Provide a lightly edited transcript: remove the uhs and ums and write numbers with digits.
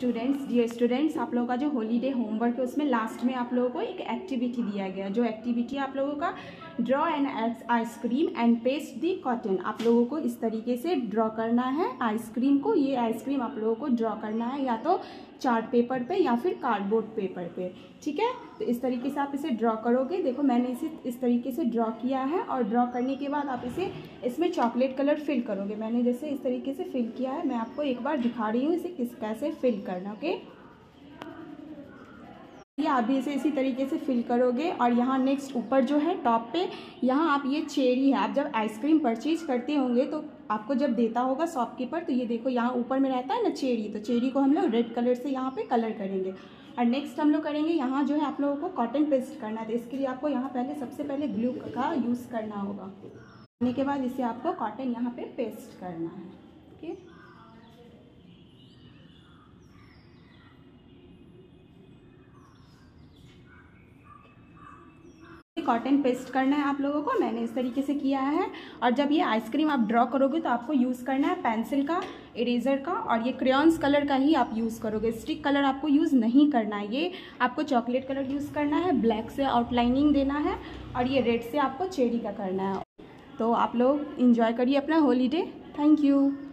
Dear students, आप लोगों का जो हॉलीडे होमवर्क है उसमें लास्ट में आप लोगों को एक एक्टिविटी दिया गया। जो एक्टिविटी आप लोगों का draw an ice cream and paste the cotton. आप लोगों को इस तरीके से ड्रॉ करना है आइसक्रीम को। ये आइसक्रीम आप लोगों को ड्रॉ करना है या तो चार्ट पेपर पे या फिर कार्डबोर्ड पेपर पे, ठीक है। तो इस तरीके से आप इसे ड्रॉ करोगे। देखो मैंने इसे इस तरीके से ड्रॉ किया है और ड्रॉ करने के बाद आप इसमें चॉकलेट कलर फिल करोगे। मैंने जैसे इस तरीके से फिल किया है, मैं आपको एक बार दिखा रही हूँ इसे कैसे फिल करना। ओके, ये आप भी इसे इसी तरीके से फिल करोगे। और यहाँ नेक्स्ट ऊपर जो है टॉप पे, यहाँ आप ये चेरी है। आप जब आइसक्रीम परचेज करते होंगे तो आपको जब देता होगा शॉपकीपर, तो ये देखो यहाँ ऊपर में रहता है ना चेरी, तो चेरी को हम लोग रेड कलर से यहाँ पे कलर करेंगे। और नेक्स्ट हम लोग करेंगे, यहाँ जो है आप लोगों को कॉटन पेस्ट करना है। तो इसके लिए आपको यहाँ सबसे पहले ग्लू का यूज़ करना होगा। करने के बाद इसे आपको कॉटन यहाँ पे पेस्ट करना है। ओके, कॉटन पेस्ट करना है आप लोगों को। मैंने इस तरीके से किया है। और जब ये आइसक्रीम आप ड्रॉ करोगे तो आपको यूज़ करना है पेंसिल का, इरेजर का, और ये क्रेयॉन्स कलर का ही आप यूज़ करोगे। स्टिक कलर आपको यूज़ नहीं करना है। ये आपको चॉकलेट कलर यूज़ करना है, ब्लैक से आउटलाइनिंग देना है, और ये रेड से आपको चेरी का करना है। तो आप लोग इंजॉय करिए अपना हॉलीडे। Thank you.